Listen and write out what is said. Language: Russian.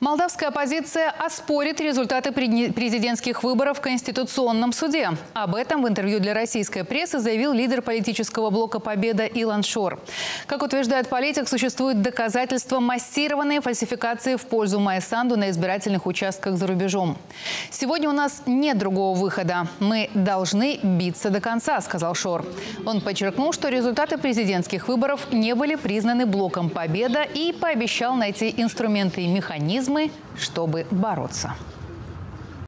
Молдавская оппозиция оспорит результаты президентских выборов в Конституционном суде. Об этом в интервью для российской прессы заявил лидер политического блока «Победа» Илон Шор. Как утверждает политик, существуют доказательства массированной фальсификации в пользу Майи Санду на избирательных участках за рубежом. «Сегодня у нас нет другого выхода. Мы должны биться до конца», – сказал Шор. Он подчеркнул, что результаты президентских выборов не были признаны блоком «Победа» и пообещал найти инструменты и механизмы, чтобы бороться.